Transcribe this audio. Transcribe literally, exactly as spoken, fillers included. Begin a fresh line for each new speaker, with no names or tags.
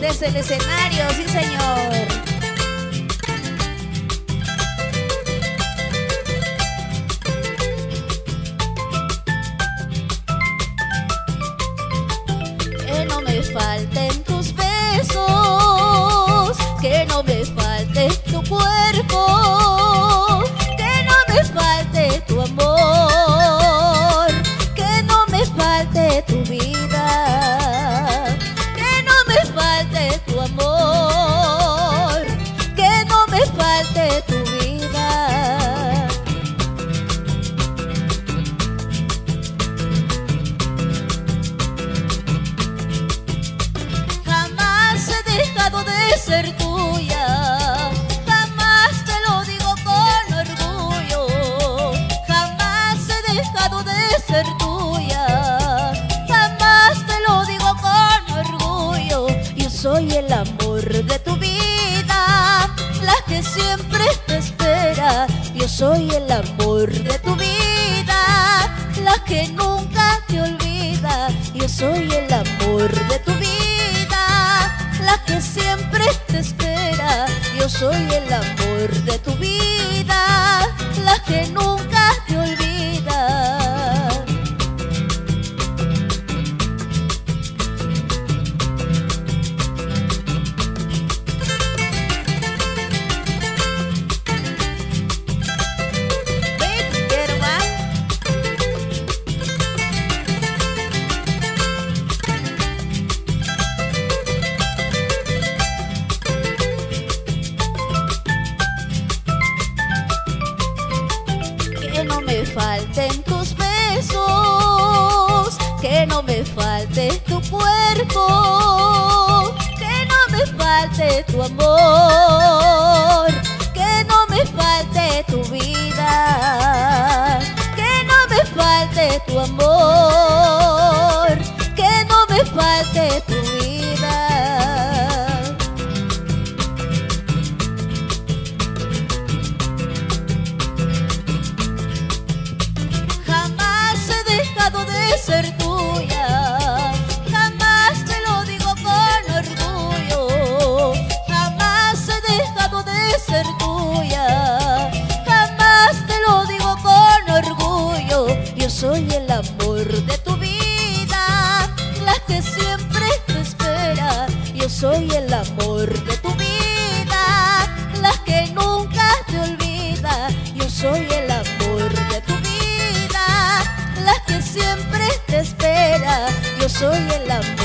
desde el escenario, sí señor. Que no me falten tus besos, que no me falte tu cuerpo, que no me falte tu amor, que no me falte tu vida, que no me falte tu amor, que no me falte tu vida. Jamás he dejado de ser tuya, jamás te lo digo con orgullo, jamás he dejado de ser tuya, jamás te lo digo con orgullo. Yo soy el amor de tu vida, la que siempre te espera. Yo soy el amor de tu vida, la que nunca te olvida. Yo soy el amor de tu vida, la que siempre te espera. Yo soy el amor de tu vida, la que nunca te olvida. Ven, hierba. Que no me falten tus besos, que no me falte tu cuerpo, que no me falte tu amor, que no me falte tu vida, que no me falte tu amor, que no me falte tu vida. Jamás he dejado de ser tuya, jamás te lo digo con orgullo, jamás he dejado de ser tuya, jamás te lo digo con orgullo. Yo soy el amor de tu vida, la que siempre te espera. Yo soy el amor de tu vida, la que nunca te olvida. Yo soy el amor de tu vida, la que siempre te espera. Yo soy el amor